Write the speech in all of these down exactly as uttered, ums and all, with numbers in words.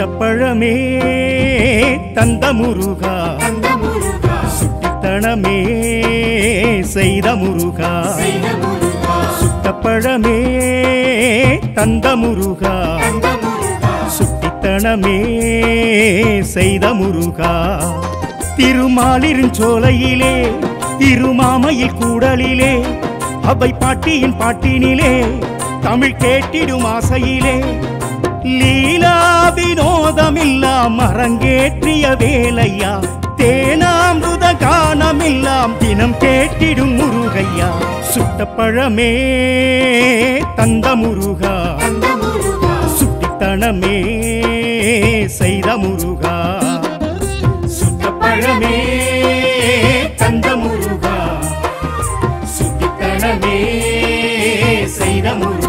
சுட்டப்பழமே தந்த முருகா சுட்டித்தனமே செய்த முருகா சுட்டப்பழமே தந்த முருகா சுட்டித்தனமே செய்த முருகா திருமாலிருஞ்சோலையிலே இருமாமையில் கூடலிலே அவை பாட்டியின் பாட்டினிலே தமிழ் கேட்டிடும் ஆசையிலே லீலா வினோதமில்லாம் அரங்கேற்றிய வேலையா தேனாமிருத கானமில்லாம் தினம் கேட்டிடும் முருகையா சுட்டப்பழமே தந்த முருகா சுட்டித்தனமே செய்த முருகா சுட்டப்பழமே தந்த முருகா சுட்டித்தனமே செய்த முருகா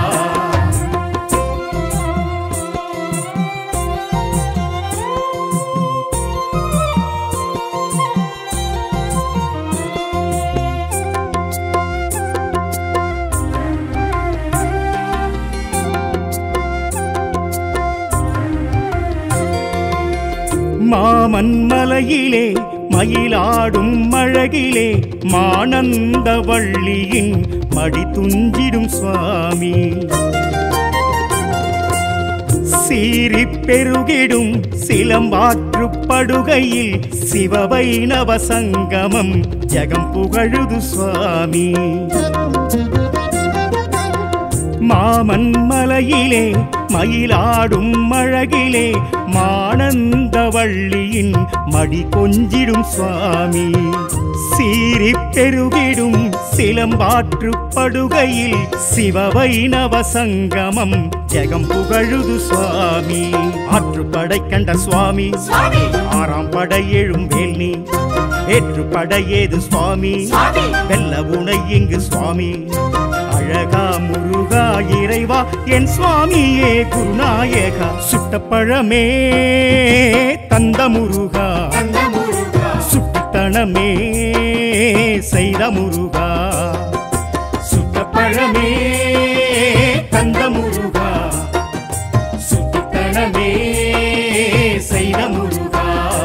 மாமன்மலையிலே மயிலாடும் அழகிலே மானந்த வள்ளியின் மடி துஞ்சிடும் சுவாமி சீறி பெருகிடும் சிலம்பாற்று படுகையில் சிவவைணவ சங்கமம் ஜகம் புகழுது சுவாமி மாமன்மலையிலே மயிலாடும் அழகிலே மானந்த வள்ளியின் மடி கொஞ்சிடும் சுவாமி சீறி பெருகிடும் சிலம்பாற்று படுகையில் சிவவைணவ சங்கமம் ஜகம் புகழுது சுவாமி ஆற்றுப்படை கண்ட சுவாமி ஆறாம் படை எழும் வேல்னி ஏற்று படையேது சுவாமி வெல்ல உனை இங்கு சுவாமி அழகா முருகா இறைவா என் சுவாமியே குருநாயகா சுட்டப்பழமே தந்த முருகா சுட்டித்தனமே செய்த முருகா சுட்டப்பழமே தந்த முருகா சுட்டித்தனமே செய்த முருகா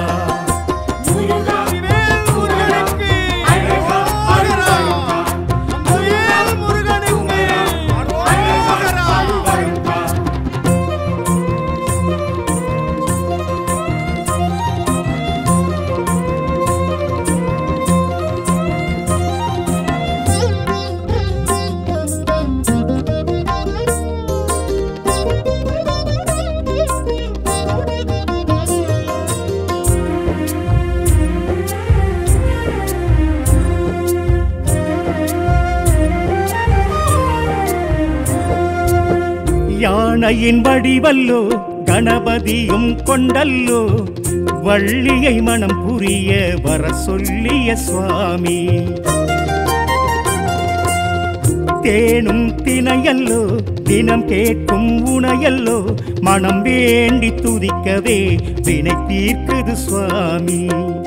யானையின் வடிவல்லோ கணபதியும் கொண்டல்லோ வள்ளியை மனம் புரிய வர சொல்லிய சுவாமி தேனும் தினையல்லோ தினம் கேட்கும் உனையல்லோ மனம் வேண்டி துதிக்கவே வினை தீர்க்குது சுவாமி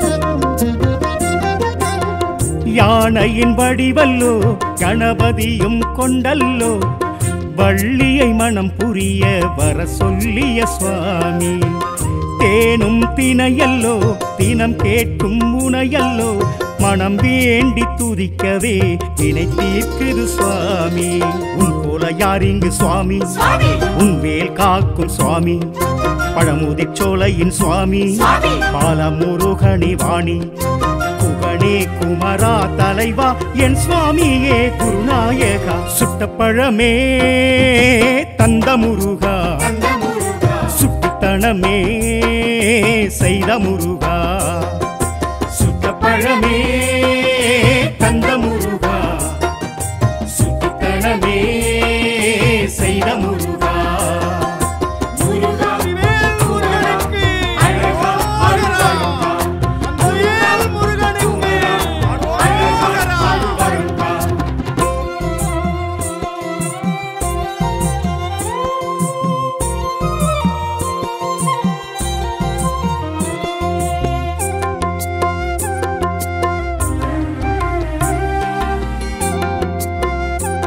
யானையின் வடிவல்லோ கணபதியும் கொண்டல்லோ வள்ளியை மனம் புரிய வர சொல்லிய சுவாமி தேனும் தினையல்லோ தினம் கேட்கும் உனையல்லோ மனம் வேண்டி துதிக்கவே வினை தீர்க்குது சுவாமி உன் போல யார் இங்கு சுவாமி உன் வேல் காக்கும் சுவாமி பழமுதிர் சோலையின் சுவாமி பாலமுருகனி வாணி குகனே குமரா தலைவா என் சுவாமியே குருநாயகா சுட்டப்பழமே தந்த முருகா சுட்டித்தனமே செய்த முருகா சுட்டப்பழமே தந்த முருகா சுட்டித்தனமே செய்த முருகா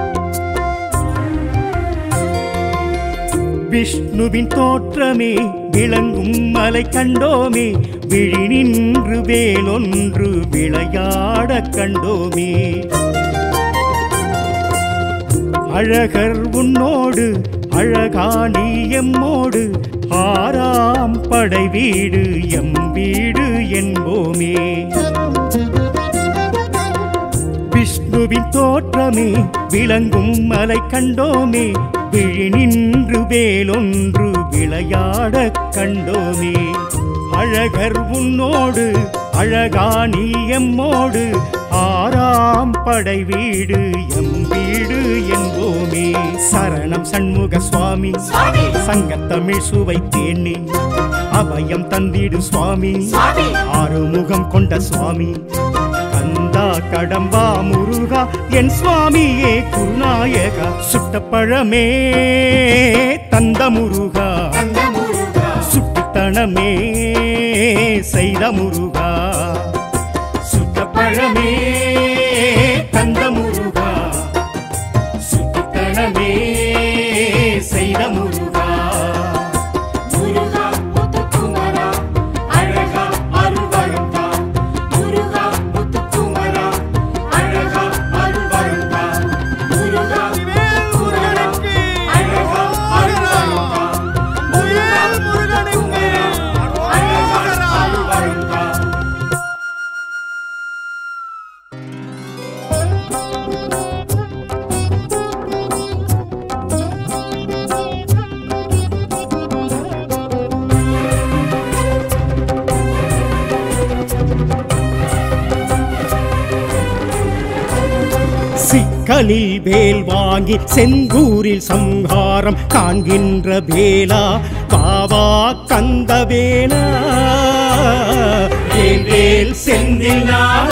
விஷ்ணுவின் தோற்றமே விளங்கும் மலை கண்டோமே விழி நின்று வேலொன்று விளையாட கண்டோமே அழகர் உன்னோடு அழகானி எம்மோடு ஆறாம் படை வீடு எம் வீடு என்போமே விஷ்ணுவின் தோற்றமே விளங்கும் மலை கண்டோமே விழி நின்று வேலொன்று விளையாட கண்டோமே அழகர் உன்னோடு அழகானி எம்மோடு ஆறாம் படை வீடு எம் வீடு என்போமே சரணம் சண்முக சுவாமி சங்கத்தமிழ் சுவை தேனி அபயம் தந்திடு சுவாமி ஆறுமுகம் கொண்ட சுவாமி கந்தா கடம்பா முருகா என் சுவாமியே குருநாயகா சுட்டப்பழமே தந்த முருகா சுட்டித்தனமே செய்த முருகா சுட்டப்பழமே தந்த முருகா சுட்டித்தனமே செய்த முருகா சிக்கலில் வேல் வாங்கி செந்தூரில் சம்ஹாரம் காண்கின்ற வேலா பாவா கந்த வேலா வேல் செந்தில்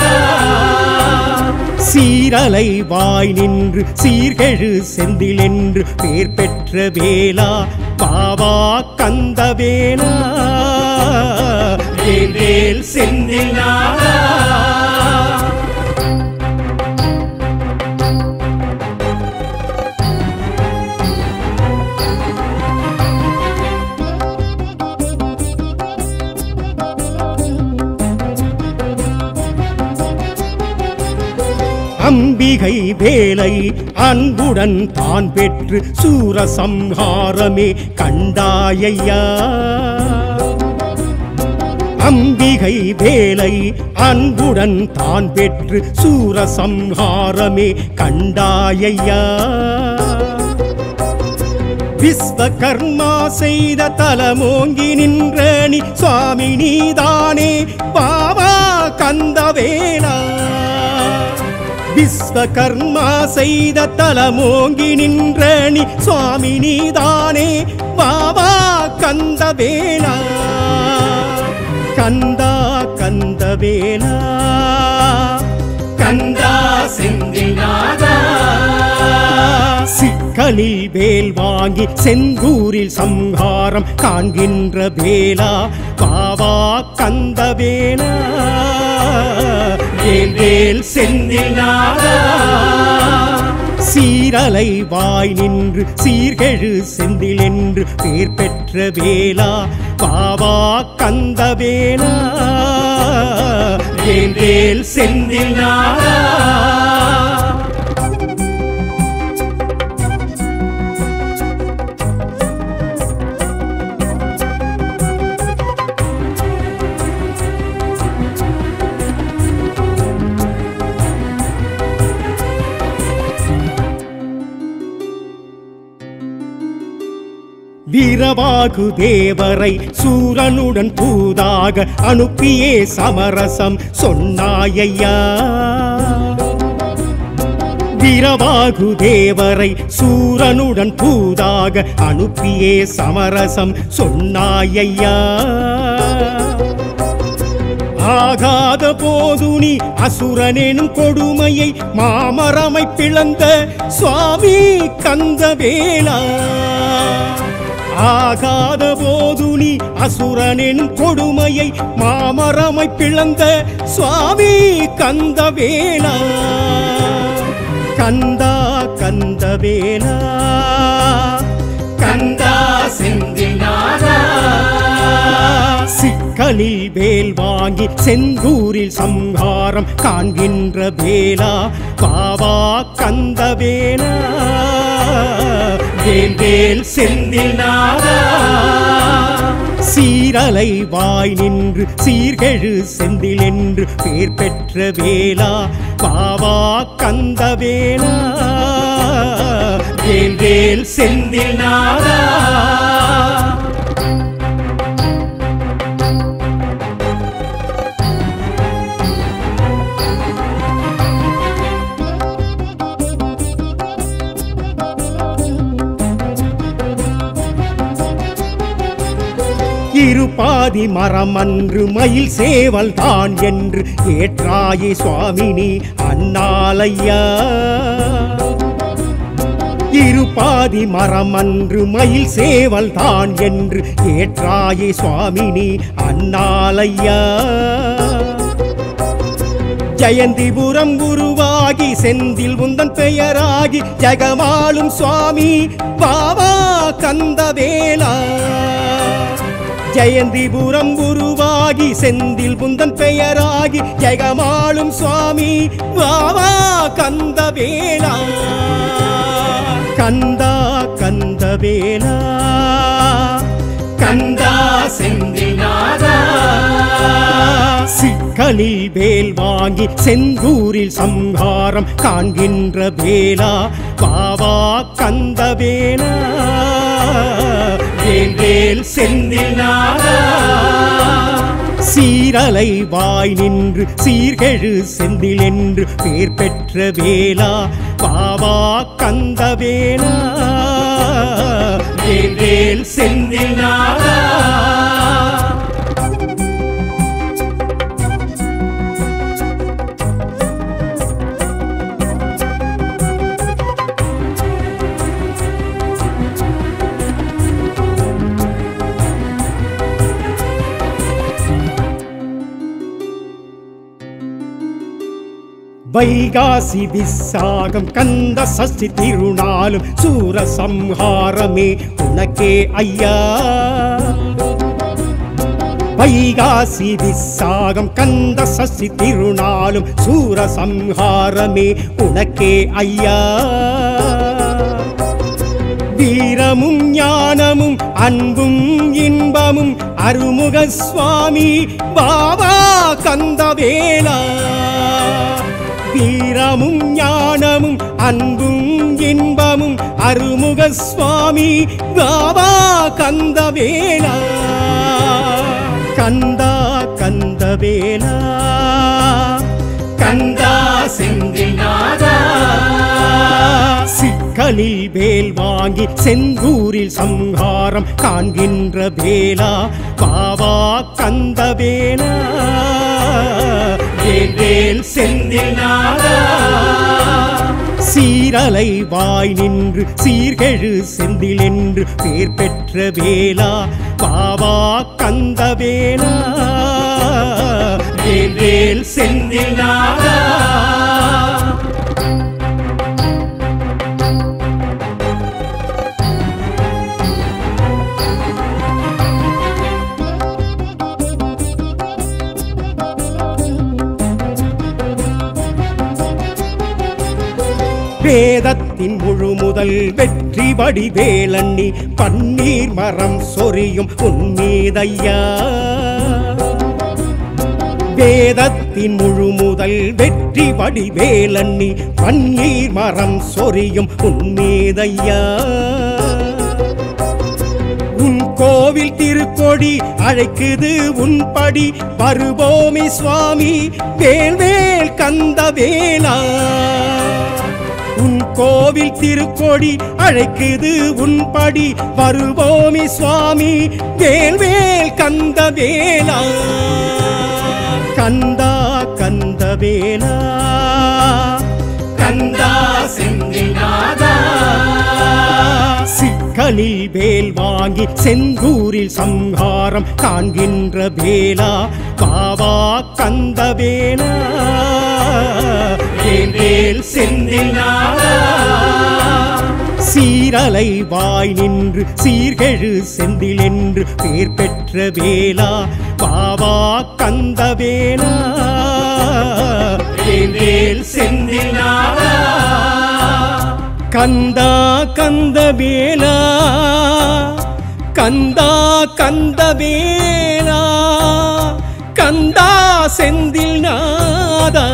சீரலை வாய் நின்று சீர்கெழு செந்தில் என்று பேர் பெற்ற வேலா பாவா கந்த வேலா வேல் செந்தில் அம்பிகை வேலை அன்புடன் தான் பெற்று சூரசம்ஹாரமே கண்டாயையா அம்பிகை வேலை அன்புடன் தான் பெற்று சூரசம்ஹாரமே கண்டாயையா விஸ்வகர்மா செய்த தலமோங்கி நின்ற நீ சுவாமி நீதானே பாவா கந்தவேலா விஸ்வகர்மா செய்த தலமோங்கி நின்ற நீ சுவாமி நீதானே பாவா கந்தவேலா கந்தா கந்தவேலா கந்தா செந்தில்நாதா சிக்கலில் வேல் வாங்கி செந்தூரில் சம்ஹாரம் காண்கின்ற வேலா பாவா கந்தவேலா வேல் செந்தில்நாதா சீரலை வாய் நின்று சீர்கெழு செந்தில் என்று பேர் பெற்ற வேலா பாவா கந்தவேலா வேல் செந்தில்நாதா வீரவாகு தேவரை சூரனுடன் பூதாக அனுப்பியே சமரசம் சொன்னாயையா வீரவாகு தேவரை சூரனுடன் பூதாக அனுப்பியே சமரசம் சொன்னாயையா ஆகாத போது நீ அசுரனெனும் கொடுமையை மாமரமை பிளந்த சுவாமி கந்தவேலா ஆகாத போது நீ அசுரனெனும் கொடுமையை மாமரமை பிளந்த சுவாமி கந்தவேலா கந்தா கந்தவேலா கந்தா செந்தில்நாதா சிக்கலில் வேல் வாங்கி செந்தூரில் சம்ஹாரம் காண்கின்ற வேலா பாவா கந்தவேலா வேல் வேல் செந்தில் நாதா சீரலை வாய் நின்று சீர்கெழு செந்தில் என்று பேர் பெற்ற வேலா பாவா கந்தவேலா வேல் வேல் செந்தில் நாதா இருபாதி மரமன்று மயில் சேவல் தான் என்று ஏற்றாயே சுவாமினி அண்ணாலையா இருபாதி மரமன்று மயில் சேவல் தான் என்று ஏற்றாயே சுவாமினி அண்ணாலையா ஜெயந்திபுரம் குருவாகி செந்தில் உந்தன் பெயராகி ஜெகமாளும் சுவாமி பாவா கந்தவேலா ஜெயந்திபுரம் குருவாகி செந்தில் புந்தன் பெயராகி ஜெகமாளும் சுவாமி பாவா கந்தவேலா கந்தா கந்தவேலா கந்தா செந்தில் நாதா சிக்கலில் வேல் வாங்கி செந்தூரில் சம்ஹாரம் காண்கின்ற வேலா பாவா கந்தவேலா வேல் வேல் செந்தில் நாதா சீரலை வாய் நின்று சீர்கெழு செந்தில் என்று பேர் பெற்ற வேலா பாவா கந்தவேலா வேல் வேல் செந்தில் நாதா வைகாசி விசாகம் கந்த சஷ்டி திருநாளும் சூரசம்ஹாரமே உனக்கே ஐயா வைகாசி விசாகம் கந்த சஷ்டி திருநாளும் சூரசம்ஹாரமே உனக்கே ஐயா வீரமும் ஞானமும் அன்பும் இன்பமும் அருமுக சுவாமி பாவா கந்தவேலா வீரமும் ஞானமும் அன்பும் இன்பமும் அருமுக சுவாமி பாவா கந்தவேலா கந்தா கந்தவேலா கந்தா செந்தில் நாதா சிக்கலில் வேல் வாங்கி செந்தூரில் சம்ஹாரம் காண்கின்ற வேலா பாவா கந்தவேலா வேல் வேல் செந்தில் நாதா சீரலை வாய் நின்று சீர்கெழு செந்தில் என்று பேர் பெற்ற வேலா பாவா கந்தவேலா வேல் வேல் செந்தில் நாதா வேதத்தின் முழு முதல் வெற்றி வடிவேலண்ணி பன்னீர் மரம் சொரியும் உன்மீதையா வேதத்தின் முழு முதல் வெற்றி வடிவேலண்ணி பன்னீர் மரம் சொரியும் உன்மீதையா உன் கோவில் திருக்கொடி அழைக்குது உன் படி வருவோமே சுவாமி வேல் வேல் கந்தவேலா உன் கோவில் திருக்கொடி அழைக்குது உன் படி வருவோமே சுவாமி வேல் வேல் கந்தவேலா கந்தா கந்தவேலா கந்தா செந்தில் நாதா சிக்கலில் வேல் வாங்கி செந்தூரில் சம்ஹாரம் காண்கின்ற வேலா பாவா கந்தவேலா வேல் வேல் செந்தில் நாதா சீரலை வாய் நின்று சீர்கெழு செந்தில் என்று பேர் பெற்ற வேலா பாவா கந்தவேலா வேல் செந்தில் நாதா கந்தா கந்தவேலா கந்தா கந்தவேலா கந்தா செந்தில் நாதா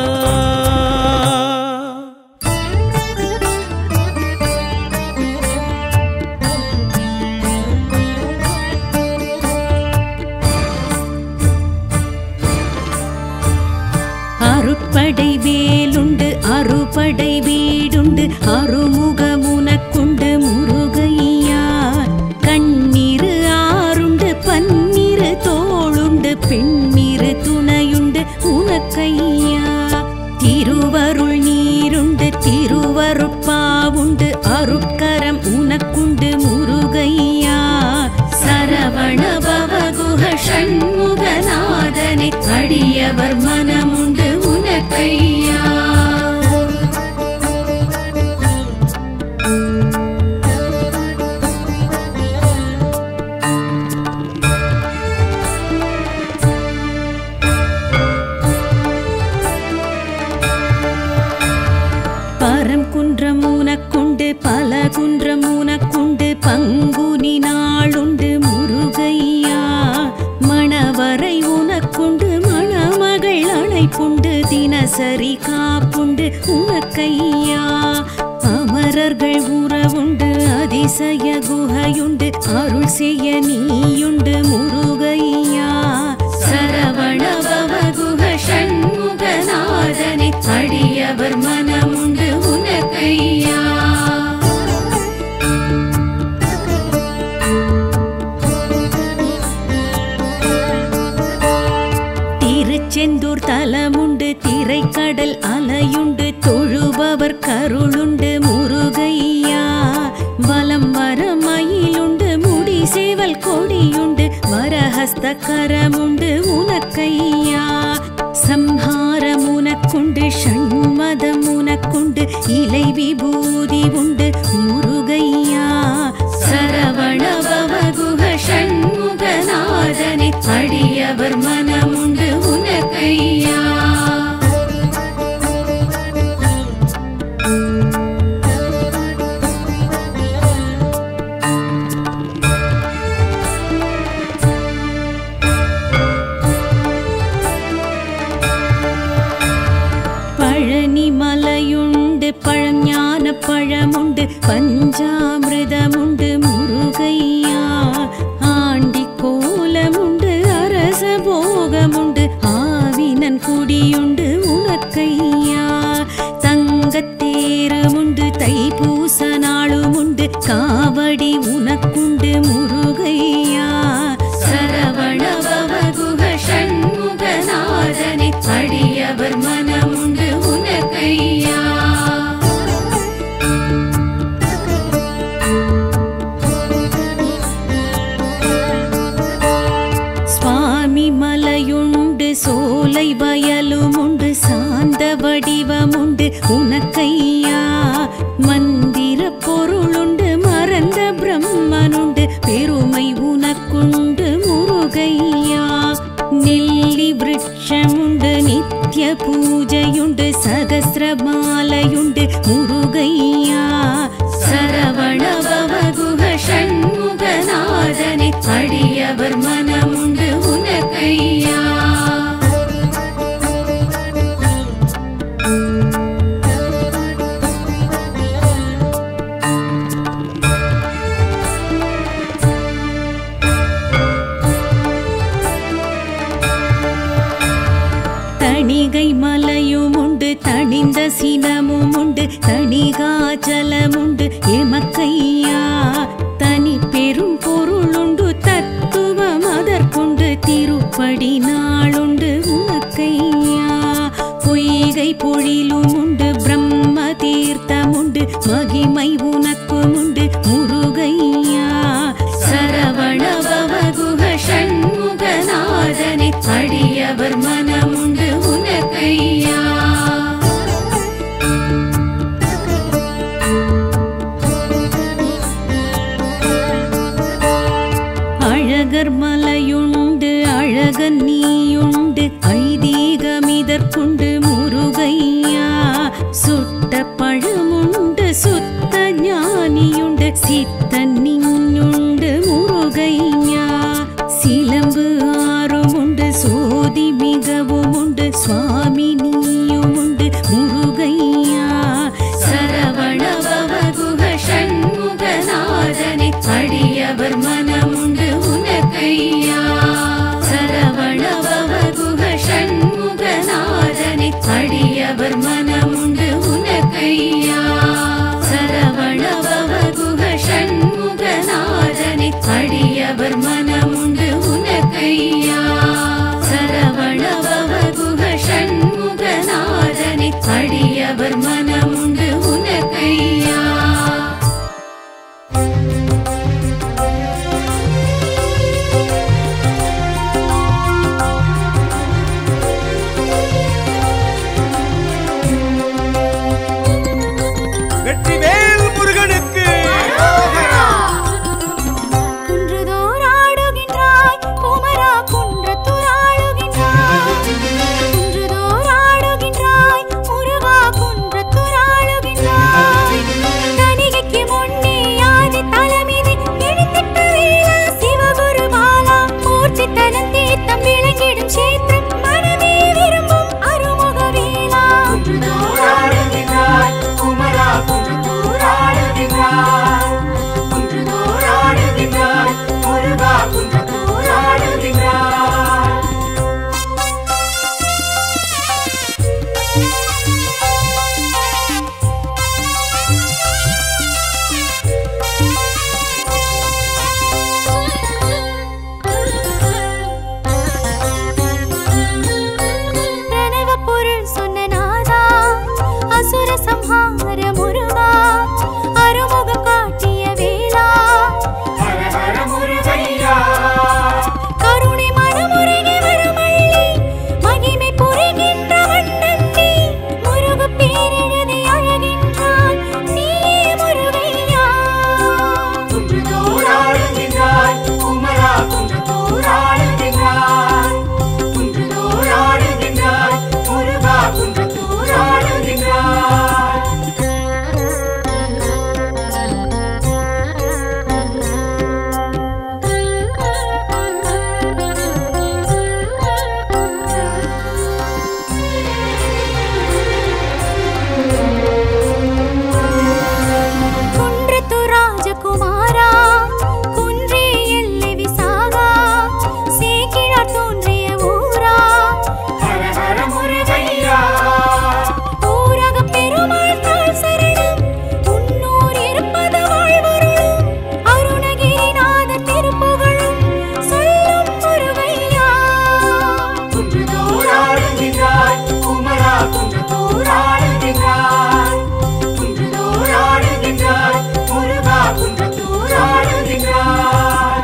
அருட்படை வேலுண்டு அறுபடை வீடுண்டு அருமுகமுனக்குண்டு முருகையா கண்ணீரு ஆறுண்டு பன்னிரு தோளுண்டு பெண்ணிரு துணையுண்டு உனக்கையா திருவருள் நீருண்டு திருவருட்பாவுண்டு அருட்கரம் உனக்குண்டு முருகையா சரவண பவகுஹ ஷண்முகநாதனே அடியவர் மனமுண்டு உனக்கையா பரம் குன்றம் உனக்குண்டு பல குன்றம் உனக்குண்டு பங்குனி நாளுண்டு முருகையா மணவரை உனக்குண்டு மணமகள் அழைப்புண்டு தினசரி காப்புண்டு உனக்கையா அமரர்கள் உறவுண்டு அதிசய குகையுண்டு அருள் செய்ய நீயுண்டு முருகையா சரவண பவகுஹ ஷண்முகநாதனே அடியவர் மனமுண்டு உனக்கையா திருச்செந்தூர் தலமுண்டு திரைக்கடல் அலையுண்டு தொழுபவர் கருளுண்டு முருகையா வலம் வர மயிலுண்டு முடி சேவல் கொடியுண்டு வரஹஸ்த கரமுண்டு உனக்கையா சம்ஹாரம் உனக்குண்டு ஷண்மதம் உனக்குண்டு இலை விபூதி உண்டு முருகையா சரவண பவகுஹ ஷண்முகநாதனே அடியவர் மனமுண்டு உனக்கையா பழனி மலையுண்டு பழஞான பழமுண்டு பஞ்சாமிர்தமுண்டு முருகையா ஆண்டி கோலமுண்டு அரச போகமுண்டு ஆவினன் குடியுண்டு உனக்கையா தங்கத்தேருமுண்டு தைப்பூச நாளுமுண்டு காவடி உனக்குண்டு முருகையா சரவண பவகுஹ ஷண்முகநாதனே அடியவர் மனமுண்டு உனக்கையா சுவாமி மலையுண்டு சோலை வயலுமுண்டு சாந்த வடிவமுண்டு உனக்கையா மந்திர பொருளுண்டு மறந்த பிரம்மனுண்டு பெருமை உனக்குண்டு முருகையா நெல்லி விருட்சமுண்டு நித்ய பூஜையுண்டு சகஸ்ரமாலையுண்டு முருகையா சரவண பவகுஹ ஷண்முகநாதனே அடியவர் மனமுண்டு உனக்கையா தணிகை மலையுமுண்டு தணிந்த சினமுமுண்டு தணிகாச்சலமுண்டு எமக்கையா தனி பெரும் பொருளுண்டு தத்துவம் அதற்குண்டு திருப்படி நாளுண்டு உனக்கையா பொய்கை பொழிலுமுண்டு பிரம்ம தீர்த்தமுண்டு மகிமை உனக்குமுண்டு முருகையா சரவண பவகுஹ ஷண்முகநாதனே அடியவர் மனமுண்டு உனக்கையா அழகர் மலையுண்டு அழகன் சித்தப்பழமுண்டு சுத்த ஞானியுண்டு சித்தன் நின்னுண்டு முருகையா சிலம்பு ஆறும் உண்டு சோதி மிகவும் உண்டு சுவாமி நீயும் உண்டு முருகையா சரவண பவகுக ஷண்முகநாதனே அடியவர் மனமுண்டு உனக்கையா சரவண பவகுக ஷண்முகநாதனே அடியவர் மனமுண்டு உனக்கையா சரவண பவகுக ஷண்முகநாதனே அடியவர் மனமுண்டு உனக்கையா சரவண பவகுக ஷண்முகநாதனே அடியவர் மனமுண்டு உனக்கையா வெற்றிவேல் முருகனுக்கு குன்றுதோறாடுகின்றாய் குமரா குன்றத்துறாடுகின்றாய் குன்றுதோறாடுகின்றாய் முருகா குன்றத்துறாடுகின்றாய் தனிகைக்கு முன்னே ஆதி தலமிதி எழுத்திட்ட வேளா சிவகுரு பாலா மூர்த்தித்தனம் தீர்த்தம் விளங்கிடும் சேத்திரம் மனமே விரும்பும் அருமுக வேளா குன்றுதோறாடுகின்றாய் குமரா குன்றத்தூராடுகின்றாய் குன்றுதோறாடுகின்றாய் முருகா குன்றத்தூராடுகின்றாய் பிரணவ பொருள் சொன்ன நாதா அசுர சம்ஹார முருகா அருமுகம் காட்டிய வேளா ஹர ஹர முருகையா கருணை மனமுருகி வரமள்ளி மகிமை புரிகின்ற வண்ணன் நீ முருக பேரெழுதி அழகின்றான் நீயே முருகையா குன்றுதோறாடுகின்றாய் குமரா குன்றத்தூராடுகின்றாய் குன்றுதோறாடுகின்றாய் முருகா குன்றத்தூராடுகின்றாய் குன்றத்து ராஜகுமாரா குன்றே எல்லை விசாகா சேக்கிழார் தோன்றிய ஊரா ஹர ஹர முருகையா ஊரக பெருமாள் தாழ் சரணம் உன்னூர் இருப்பது வாழ்வருளும் அருணகிரிநாத திருப்புகழும் சொல்லும் முருகையா குன்றுதோறாடுகின்றாய் குமரா குன்றத்தூராடுகின்றாய் குன்றுதோறாடுகின்றாய் முருகா குன்றத்தூராடுகின்றாய்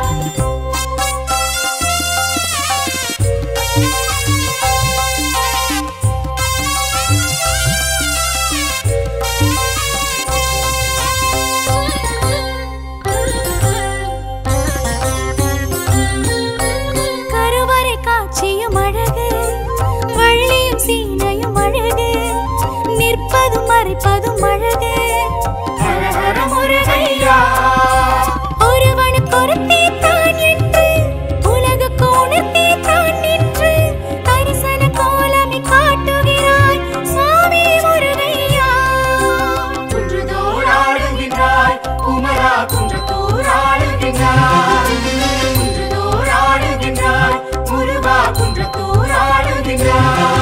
கருவறை காட்சியும் அழகு வள்ளியும் சீனையும் அழகு நிற்பதும் மறைப்பதும் அழகு ஹர ஹர முருகையா ஒருவனுக்கு ஒருத்தி தான் என்று உலகுக்கு உணர்த்தி தான் நின்று தரிசன கோலமை காட்டுகிறாய் சுவாமி முருகையா குன்றுதோறாடுகின்றாய் குமரா குன்றத்தூராடுகின்றாய் குன்றுதோறாடுகின்றாய் முருகா குன்றத்தூராடுகின்றாய்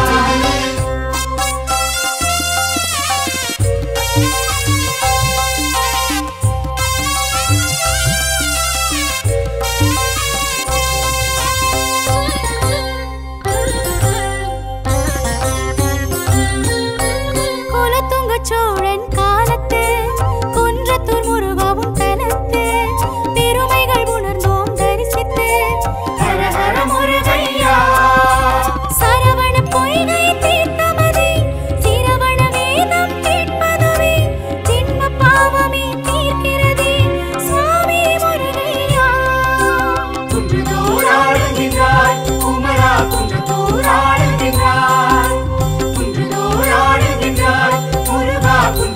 குலத்துங்க சோழன் காலத்து குன்றத்தூர் முருகாவும் தனத்து பெருமைகள் உணர்ந்தோம் தரிசித்து ஹர ஹர முருகையா சரவண பொய்கை தீர்த்தமதே சிரவண வேதம் கேட்பதுவே ஜென்ம பாவமே தீர்க்கிறதே சுவாமி முருகையா குன்றுதோறாடுகின்றாய் குமரா குன்றத்தூராடுகின்றாய் குன்றுதோறாடுகின்றாய் முருகா குன்ற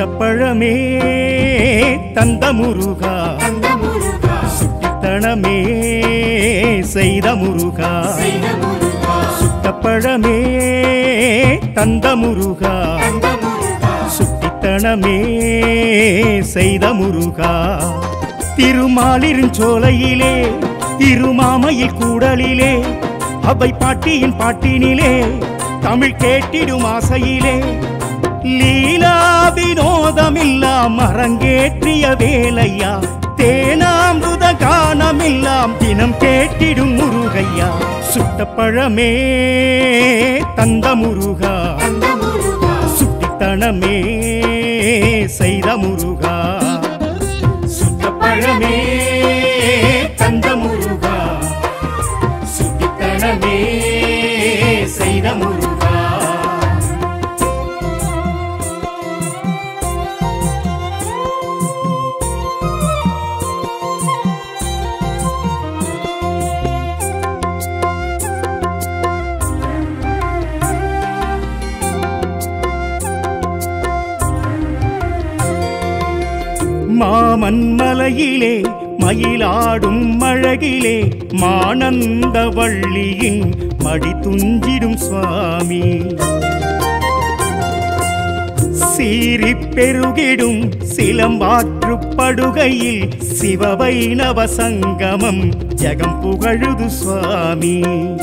சுட்டப்பழமே தந்த முருகா தந்த முருகா சுட்டித்தனமே செய்த முருகா செய்த முருகா சுட்டப்பழமே தந்த முருகா தந்த முருகா சுட்டித்தனமே செய்த முருகா திருமாலிருஞ்சோலையிலே இருமாமையில் கூடலிலே அவை பாட்டியின் பாட்டினிலே தமிழ் கேட்டிடும் ஆசையிலே லீலா வினோதமில்லாம் அரங்கேற்றிய வேலையா தேனாமிருத கானமில்லாம் தினம் கேட்டிடும் முருகையா சுட்டப்பழமே தந்த முருகா தந்த முருகா சுட்டித்தனமே செய்த முருகா சுட்டப்பழமே தந்த முருகா சுட்டித்தனமே செய்த முருகா மாமன்மலையிலே மயிலாடும் அழகிலே மானந்த வள்ளியின் மடி துஞ்சிடும் சுவாமி சீறி பெருகிடும் சிலம்பாற்று படுகையில் சிவவைணவ சங்கமம் ஜகம் புகழுது சுவாமி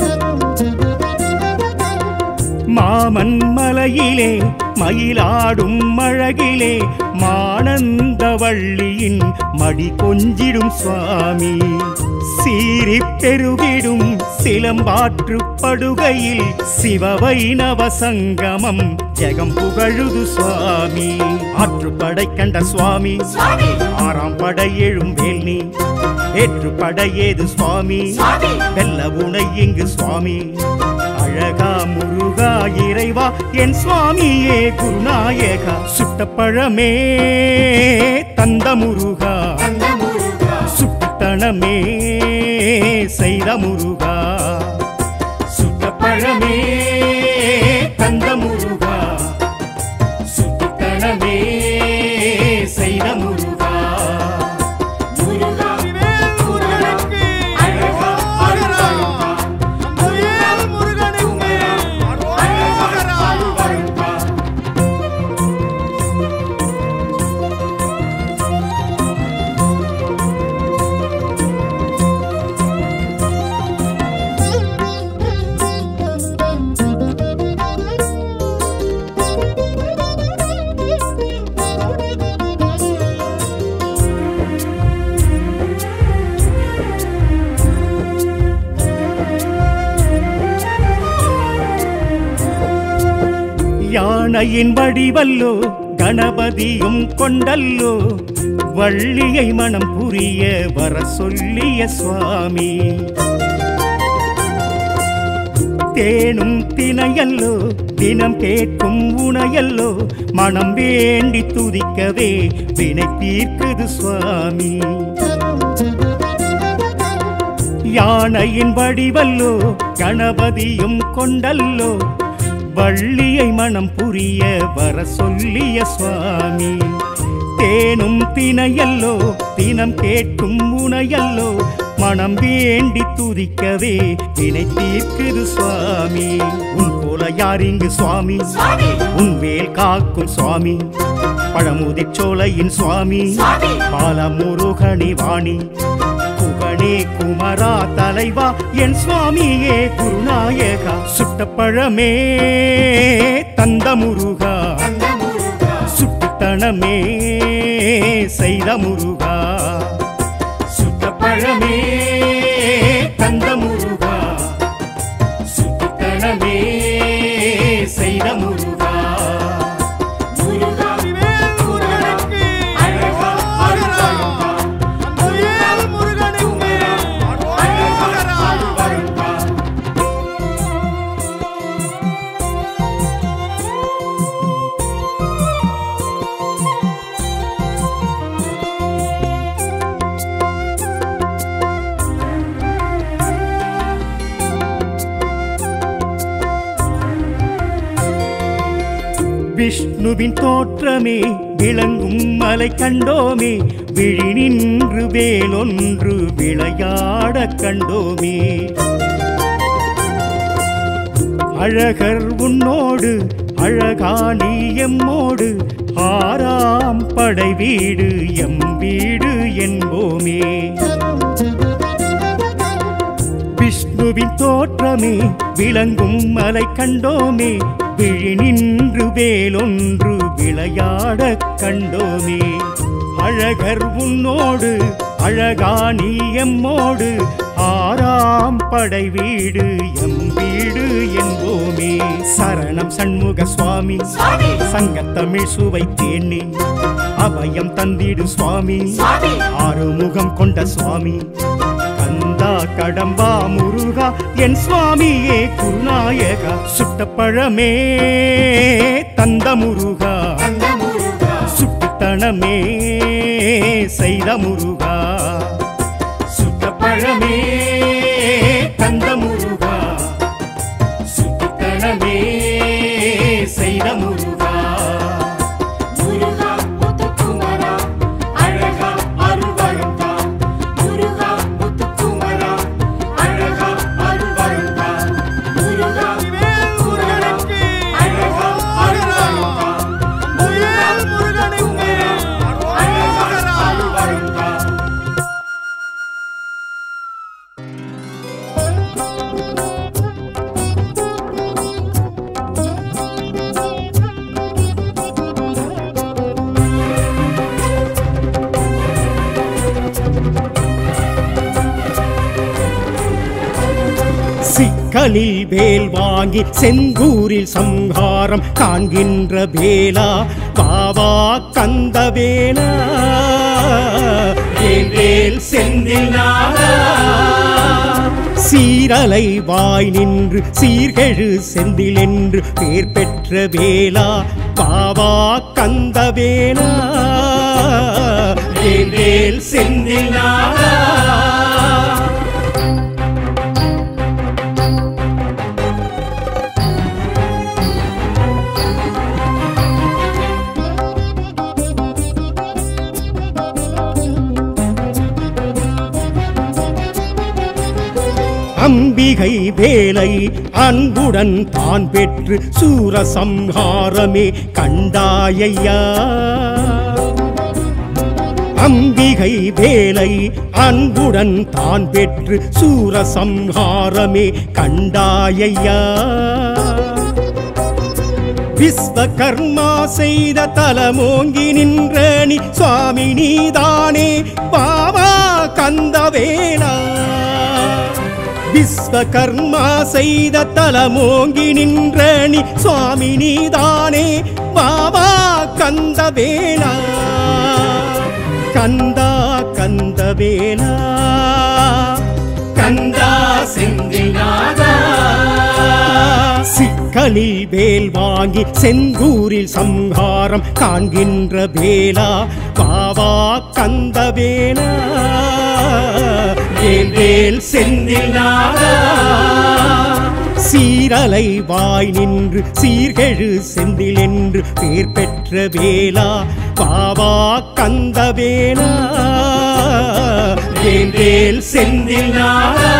மாமன் மலையிலே மயிலாடும் அழகிலே மானந்த வள்ளியின் மடி கொஞ்சிடும் சுவாமி சீறி பெருகிடும் சிலம்பாற்று படுகையில் சிவவைணவ சங்கமம் ஜெகம் புகழுது சுவாமி ஆற்றுப்படை கண்ட சுவாமி ஆறாம் படை எழும் வேல்னி ஏற்று படையேது சுவாமி வெல்ல உனை இங்கு சுவாமி அழகா முருகா இறைவா என் சுவாமியே குருநாயகா சுட்டப்பழமே தந்த முருகா சுட்டத்தனமே செய்த முருகா சுட்டப்பழமே தந்த முருகா சுட்டத்தனமே செய்த முருகா யானையின் வடிவல்லோ கணபதியும் கொண்டல்லோ வள்ளியை மனம் புரிய வர சொல்லிய சுவாமி தேனும் தினையல்லோ தினம் கேட்கும் உனையல்லோ மனம் வேண்டி துதிக்கவே வினை தீர்க்குது சுவாமி யானையின் வடிவல்லோ கணபதியும் கொண்டல்லோ வள்ளியை மனம் புரிய வர சொல்லிய சுவாமி தேனும் தினையல்லோ தினம் கேட்கும் உனையல்லோ மனம் வேண்டி துதிக்கவே வினை தீர்க்குது சுவாமி உன் போல யார் இங்கு சுவாமி உன் வேல் காக்கும் சுவாமி பழமுதிர் சோலையின் சுவாமி பாலமுருகனி வாணி குகனே குமரா தலைவா என் சுவாமியே குருநாயகா சுட்டப்பழமே தந்த முருகா சுட்டுத்தனமே செய்த முருகா சுட்டப்பழமே தந்த முருகா சுட்டுத்தனமே செய்த முருகா விஷ்ணுவின் தோற்றமே விளங்கும் மலை கண்டோமே, விழி நின்று வேலொன்று விளையாட கண்டோமே. அழகர் உன்னோடு அழகானி எம்மோடு, ஆறாம் படை வீடு எம் வீடு என்போமே. விஷ்ணுவின் தோற்றமே விளங்கும் மலை கண்டோமே, விழி நின்று வேலொன்று விளையாட கண்டோமே. அழகர் உன்னோடு அழகானி எம்மோடு, ஆறாம் படை வீடு எம் வீடு என்போமே. சரணம் சண்முக சுவாமி சங்கத்தமிழ் சுவை தேனி, அபயம் தந்திடு சுவாமி ஆறுமுகம் கொண்ட சுவாமி. கந்தா கடம்பா முருகா என் சுவாமியே குருநாயகா, சுட்டப்பழமே தந்த முருகா, சுட்டுத்தனமே செய்த முருகா. சுட்டப்பழமே தந்த முருகா, சுட்டுத்தனமே செய்த முருகா. முருகா முத்துக்குமரா அழகா அருள்வரந்தா, முருகா முத்துக்குமரா அழகா அருள்வரந்தா, முருகா முத்துக்குமரா அழகா அருள்வரந்தா, முருகா முத்துக்குமரா அழகா அருள்வரந்தா. சிக்கலில் வேல் வாங்கி செந்தூரில் சம்ஹாரம் காண்கின்ற வேலா, பாவா கந்த வேலா. வேல் செந்தில் நாதா, சீரலை வாய் நின்று சீர்கெழு செந்தில் என்று பேர் பெற்ற வேலா, பாவா கந்த வேலா. வேல் செந்தில் நாதா. அம்பிகை வேலை அன்புடன் தான் பெற்று சூரசம்ஹாரமே கண்டாயையா. அம்பிகை வேலை அன்புடன் தான் பெற்று சூரசம்ஹாரமே கண்டாயையா. விஸ்வகர்மா செய்த தலமோங்கி நின்ற நீ சுவாமி நீதானே, பாவா கந்தவேலா. விஸ்வகர்மா செய்த தலமோங்கி நின்ற நீ சுவாமி நீதானே, பாவா கந்தவேலா. கந்தா கந்தவேலா, கந்தா செந்தில் நாதா. சிக்கலில் வேல் வாங்கி செந்தூரில் சம்ஹாரம் காண்கின்ற வேலா, பாவா கந்தவேலா. வேல் செந்தில் நாதா. சீரலை வாய் நின்று சீர்கெழு செந்தில் என்று பேர் பெற்ற வேலா, பாவா கந்தவேலா. வேல் செந்தில் நாதா.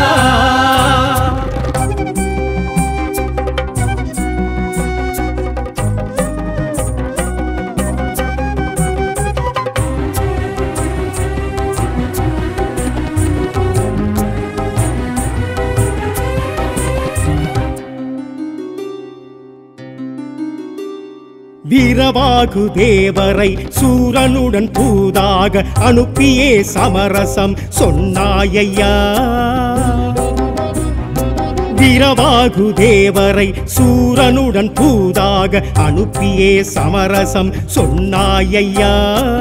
வீரவாகு தேவரை சூரனுடன் பூதாக அனுப்பியே சமரசம் சொன்னாயையா. வீரவாகு தேவரை சூரனுடன் பூதாக அனுப்பியே சமரசம் சொன்னாயையா.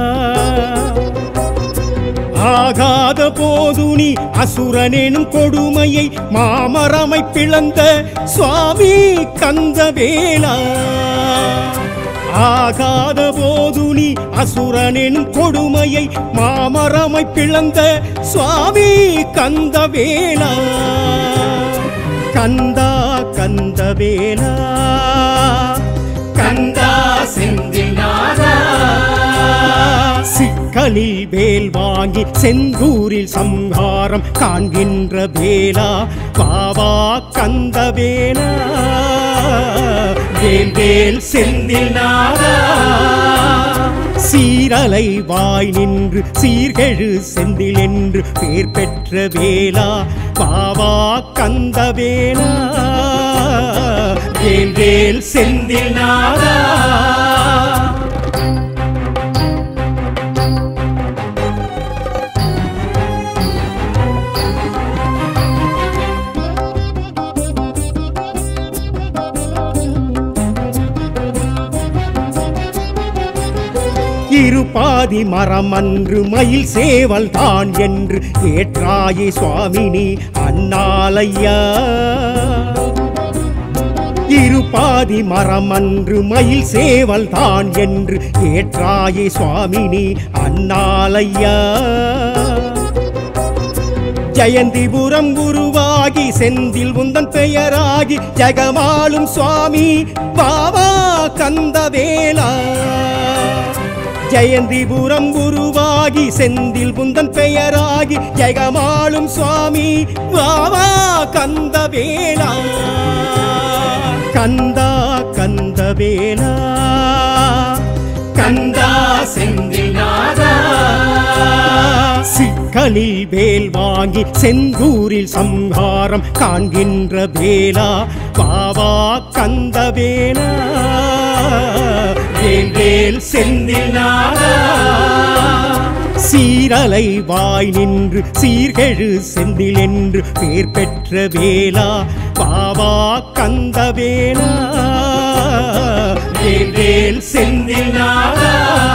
ஆகாத போது நீ அசுரனெனும் கொடுமையை மாமரமை பிளந்த சுவாமி கந்தவேலா. ஆகாத போது நீ அசுரனெனும் கொடுமையை மாமரமை பிளந்த சுவாமி கந்தவேலா. கந்தா கந்தவேலா, கந்தா செந்தில் நாதா சிக்கலில் வேல் வாங்கி செந்தூரில் சம்ஹாரம் காண்கின்ற வேலா பாவா கந்தவேலா வேல் வேல் செந்தில் நாதா சீரலை வாய் நின்று சீர்கெழு செந்தில் என்று பேர் பெற்ற வேலா பாவா கந்தவேலா வேல் வேல் செந்தில் நாதா இருபாதி மரமன்று மயில் சேவல் தான் என்று ஏற்றாயே சுவாமினி அண்ணாலையா இருபாதி மரமன்று மயில் சேவல் தான் என்று ஏற்றாயே சுவாமினி அண்ணாலையா ஜெயந்திபுரம் குருவாகி செந்தில் உந்தன் பெயராகி ஜெகமாளும் சுவாமி பாவா கந்தவேலா ஜெயந்திபுரம் குருவாகி செந்தில் புந்தன் பெயராகி ஜெகமாளும் சுவாமி பாவா கந்தவேலா கந்தா கந்தவேலா கந்தா செந்தில் நாதா சிக்கலில் வேல் வாங்கி செந்தூரில் சம்ஹாரம் காண்கின்ற வேலா பாவா கந்தவேலா வேல் வேல் செந்தில் நாதா சீரலை வாய் நின்று சீர்கெழு செந்தில் என்று பேர் பெற்ற வேலா பாவா கந்தவேலா வேல் வேல் செந்தில் நாதா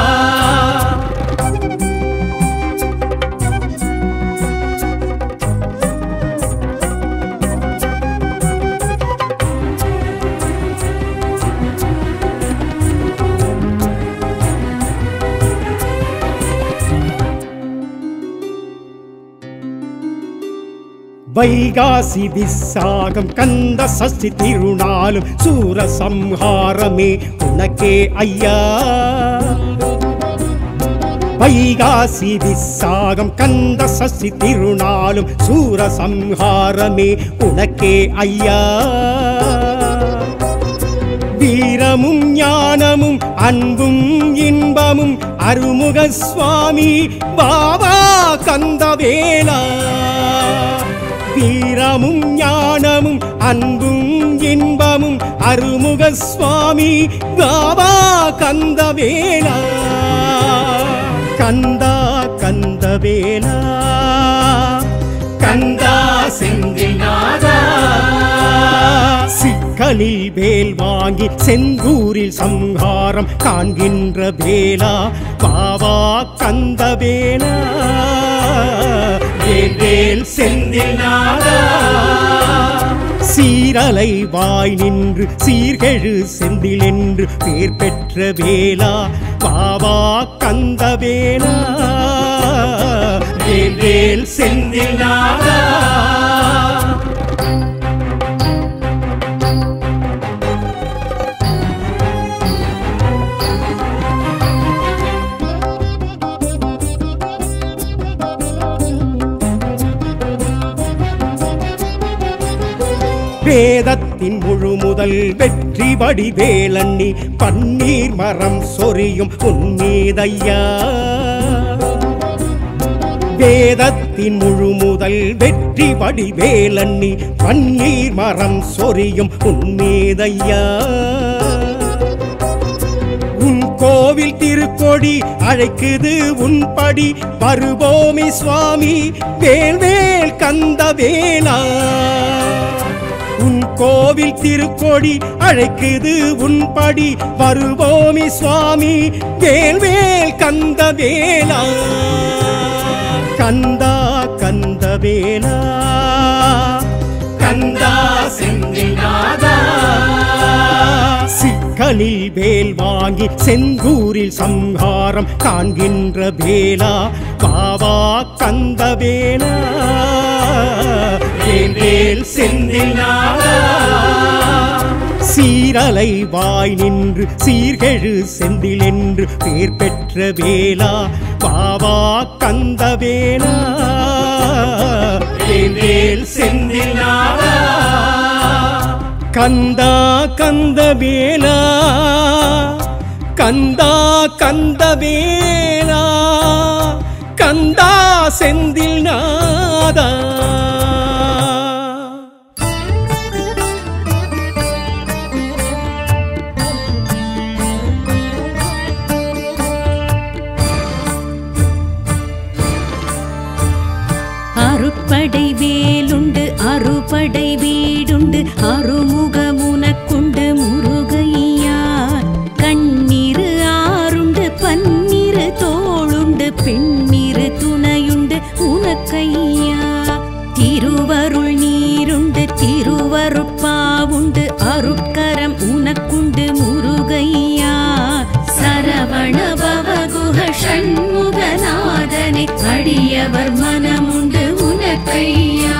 வைகாசி விசாகம் கந்த சஷ்டி திருநாளும் சூரசம்ஹாரமே உனக்கே ஐயா வைகாசி விசாகம் கந்த சஷ்டி திருநாளும் சூரசம்ஹாரமே உனக்கே ஐயா வீரமும் ஞானமும் அன்பும் இன்பமும் அருமுக சுவாமி பாவா கந்தவேலா வீரமும் ஞானமும் அன்பும் இன்பமும் அருமுக சுவாமி பாவா கந்தவேலா கந்தா கந்தவேலா கந்தா செந்தில் நாதா சிக்கலில் வேல் வாங்கி செந்தூரில் சம்ஹாரம் காண்கின்ற வேலா பாவா கந்தவேலா வேல் வேல் செந்தில் நாதா சீரலை வாய் நின்று சீர்கெழு செந்தில் என்று பேர் பெற்ற வேலா பாவா கந்தவேலா வேல் வேல் செந்தில் நாதா வேதத்தின் முழு முதல் வெற்றி வடிவேலண்ணி பன்னீர் மரம் சொரியும் உன்மீதையா வேதத்தின் முழு முதல் வெற்றி வடிவேலண்ணி பன்னீர் மரம் சொரியும் உன்மீதையா உன் கோவில் திருக்கொடி அழைக்குது உன் படி வருவோமே சுவாமி வேல்வேல் கந்தவேலா உன் கோவில் திருக்கொடி அழைக்குது உன் படி வருவோமே சுவாமி வேல்வேல் கந்தவேலா கந்தா கந்தவேலா கந்தா செந்தில் நாதா சிக்கலில் வேல் வாங்கி செந்தூரில் சம்ஹாரம் காண்கின்ற வேலா பாவா கந்தவேலா வேல் வேல் செந்தில் நாதா சீர சீரலை வாய் நின்று சீர்கெழு செந்தில் என்று பேர் பெற்ற வேலா பாவா கந்தவேலா வேல் செந்தில் நாதா கந்தா கந்தவேலா கந்தா கந்தவேலா கந்தா செந்தில் நாதா அறுபடை வேலுண்டு அறுபடை வீடுண்டு அறுமுகமுனக்குண்டு முருகையா கண்ணீரு ஆறுண்டு பன்னிரு தோளுண்டு பெண்ணிரு துணையுண்டு உனக்கையா திருவருள் நீருண்டு திருவருட்பாவுண்டு அருட்கரம் உனக்குண்டு முருகையா சரவண பவகுஹ ஷண்முகநாதனே அடியவர் மனமுண்டு உனக்கையா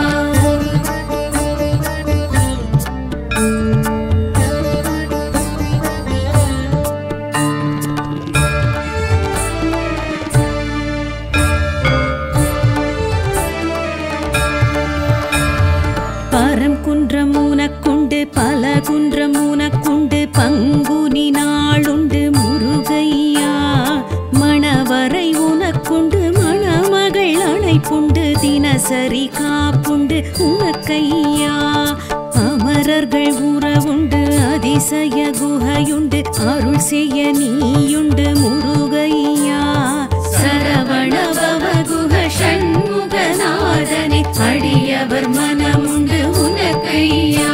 பரம் குன்றம் உனக்குண்டு பல குன்றம் உனக்குண்டு பங்குனி நாளுண்டு முருகையா மணவரை உனக்குண்டு மணமகள் அழைப்புண்டு தினசரி காப்புண்டு உனக்கையா அமரர்கள் உறவுண்டு அதிசய குகையுண்டு அருள் செய்ய நீயுண்டு முருகையா சரவண பவகுஹ ஷண்முகநாதனே அடியவர் மனமுண்டு உனக்கையா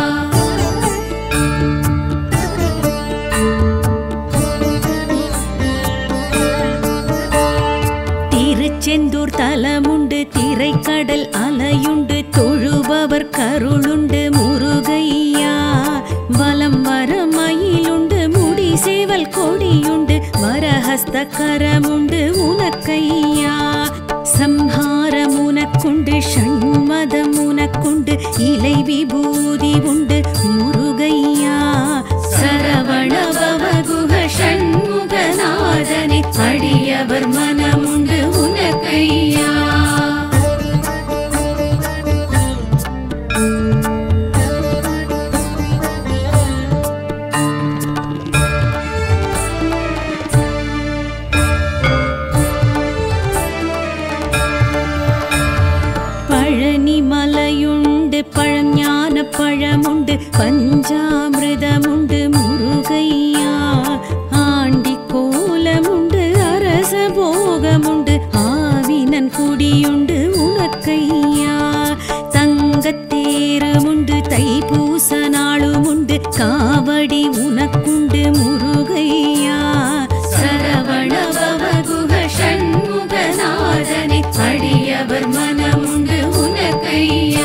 திருச்செந்தூர் தலமுண்டு திரைக்கடல் அலையுண்டு தொழுபவர் கருளுண்டு முருகையா வலம் வர மயிலுண்டு முடி சேவல் கொடியுண்டு வரஹஸ்த கரமுண்டு உனக்கையா சம்ஹாரம் உனக்குண்டு ஷண்மதம் உனக்குண்டு இலை விபூதி உண்டு முருகையா சரவண பவகுஹ ஷண்முகநாதனே அடியவர் மனமுண்டு உனக்கையா பழனி மலையுண்டு பழஞான பழமுண்டு பஞ்சாமிர்தமுண்டு முருகையா ஆண்டி கோலமுண்டு அரச போகமுண்டு ஆவினன் குடியுண்டு உனக்கையா தங்கத்தேருமுண்டு தைப்பூச நாளுமுண்டு காவடி உனக்குண்டு முருகையா சரவண பவகுஹ ஷண்முகநாதனே அடியவர் மனமுண்டு உனக்கையா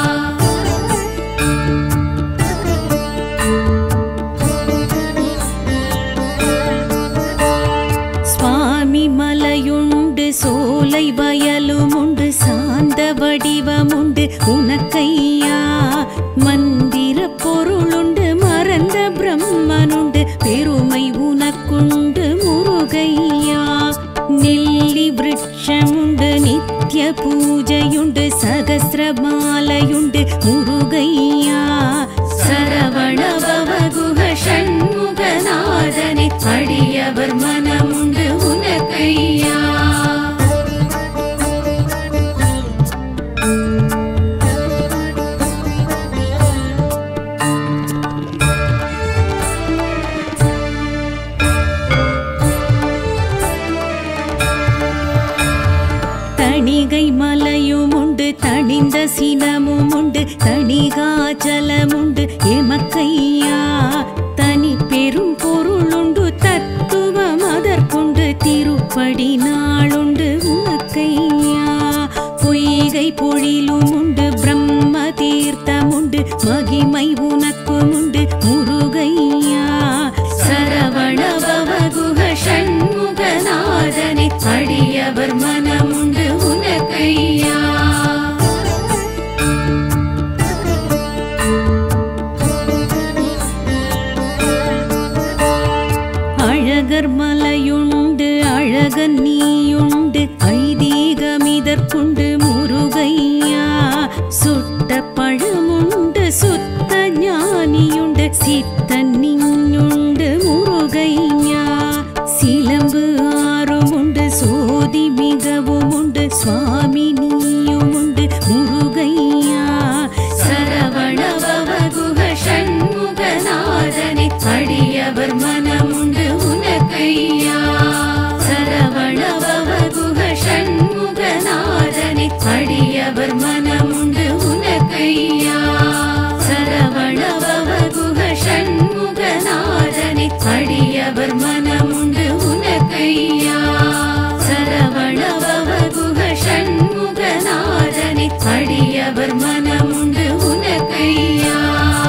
சுவாமி மலையுண்டு சோலை வயலுமுண்டு சாந்த வடிவமுண்டு உனக்கையா மந்திர பொருளுண்டு மறந்த பிரம்மனுண்டு பெருமை உனக்குண்டு முருகையா நெல்லி விருட்சமுண்டு நித்ய பூஜையுண்டு சகஸ்ரமாலையுண்டு முருகையா சரவண பவகுஹ ஷண்முகநாதனே அடியவர் மனமுண்டு உனக்கையா தணிகை மலையுமுண்டு தணிந்த சினமுமுண்டு தணிகாச்சலமுண்டு எமக்கையா தனி பெரும் பொருளுண்டு தத்துவம் அதற்குண்டு திருப்படி நாளுண்டு உனக்கையா பொய்கை பொழிலுமுண்டு பிரம்ம தீர்த்தமுண்டு மகிமை உனக்குமுண்டு முருகையா சரவண பவகுஹ ஷண்முகநாதனே அடியவர் மனமுண்டு உனக்கையா அவர் மனமுண்டு உனக்கையா.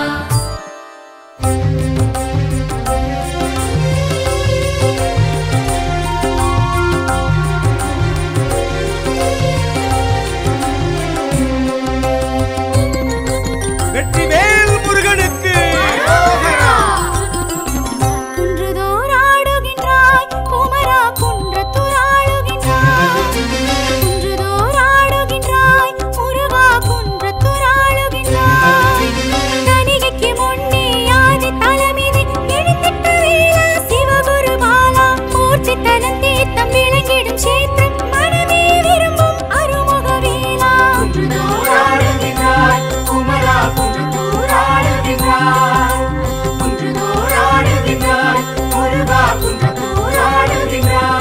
வெற்றிவேல் முருகனுக்கு குன்றுதோர் ஆடுகின்றாய் குமரா குன்றத்தூர் ஆடுகின்றாய். குன்றுதோர் ஆடுகின்றாய் முருகா குன்றத்தூர் ஆடுகின்றாய். தணிகைக்கு முன்னே ஆதி தலமிதை எழுத்திட்ட வேளா சிவகுரு பாலா மூர்த்தித்தனம் தீர்த்தம் விளங்கிடும் சேத்திரம் மனமே விரும்பும் அருமுக வேளா. குன்றத்தூர் ஆடுகின்றாய் குமரா குன்றத்தூர் ஆடுகின்றாய். குன்றத்தூர் ஆடுகின்றாய் முருகா குன்றத்தூர் ஆடுகின்றாய்.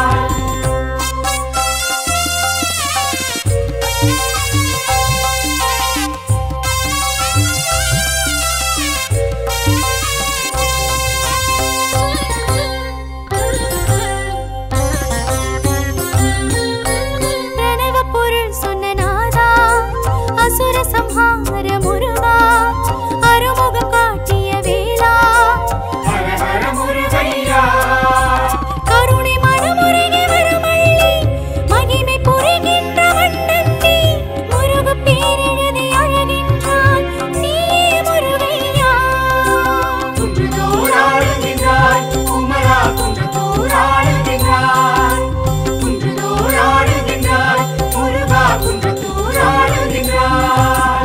பிரணவ பொருள் சொன்ன நாதா அசுர சம்ஹார முருகா அருமுகம் காட்டிய வேளா. ஹர ஹர முருகையா கருணை மனமுருகி வரமள்ளி மகிமை புரிகின்ற வண்ணன் நீ. முருகு பேரெழுதி அழகின்றான் நீயே முருகையா. குன்றத்தூர் ஆடுகின்றாய் குமரா குன்றத்தூர் ஆடுகின்றாய். குன்றத்தூர் ஆடுகின்றாய் முருகா குன்றத்தூர் ஆடுகின்றாய்.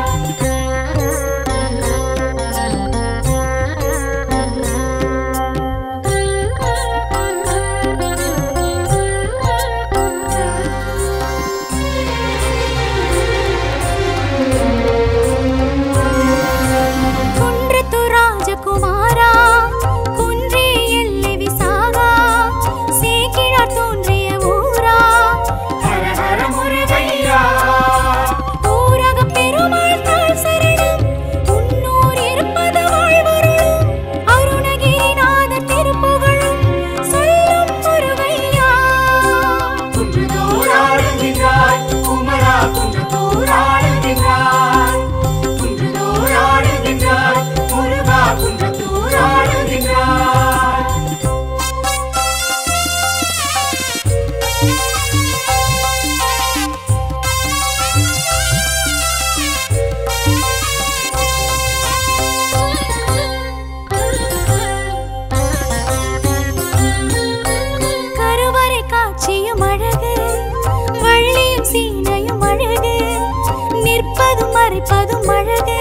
குன்றத்தூர் ராஜகுமாரா குன்றே எல்லை விசாகா சேக்கிழார் தோன்றிய ஊரா. ஹர ஹர முருகையா ஊரக பெருமாள் தாழ் சரணம் உன்னூர் இருப்பது வாழ்வருளும் அருணகிரிநாத திருப்புகழும் சொல்லும் முருகையா. குன்றத்தூர் ஆடுகின்றாய் குமரா குன்றத்தூர் ஆடுகின்றாய். குன்றத்தூர் ஆடுகின்றாய் முருகா குன்றத்தூர் ஆடுகின்றாய். கருவறை காட்சியும் அழகு வள்ளியும் சீனையும் அழகு நிற்பதும் மறைப்பதும் அழகு